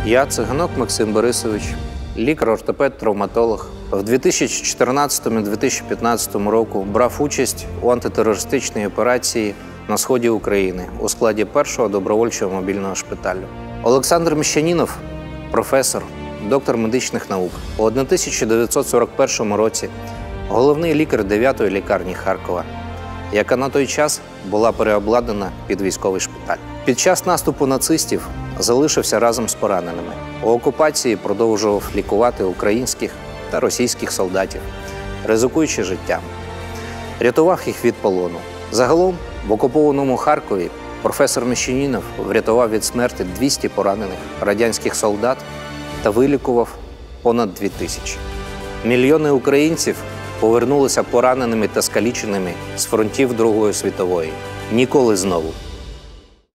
Я Циганок Максим Борисович, лікар-ортопед-травматолог. В 2014-2015 року брав участь у антитерористичній операції на сході України у складі першого добровольчого мобільного шпиталю. Олександр Міщанінов – професор, доктор медичних наук. У 1941 році головний лікар 9-ї лікарні Харкова, яка на той час була переобладнана під військовий шпиталь. Під час наступу нацистів залишився разом з пораненими. У окупації продовжував лікувати українських та російських солдатів, ризикуючи життям. Рятував їх від полону. Загалом в окупованому Харкові професор Міщанінов врятував від смерті 200 поранених радянських солдат та вилікував понад 2000. Мільйони українців повернулися пораненими та скаліченими з фронтів Другої світової. Ніколи знову.